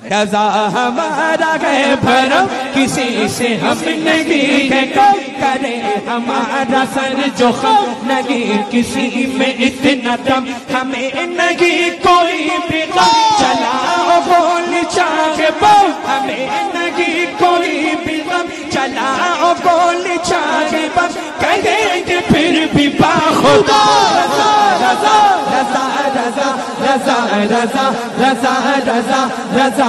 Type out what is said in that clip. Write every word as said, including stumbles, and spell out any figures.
रजा हमारा है भरम, किसी से हम नहीं है कम, करे हमारा सर जो खम, नहीं किसी में इतना दम, हमें नहीं कोई भी गम, चलाओ गोली चाहे बम, हमें नहीं कोई भी गम, चलाओ गोली चाहे बम, कहेंगे फिर भी बाखुदा रजा रजा रजा रजा रजा रजा रजा रजा रजा।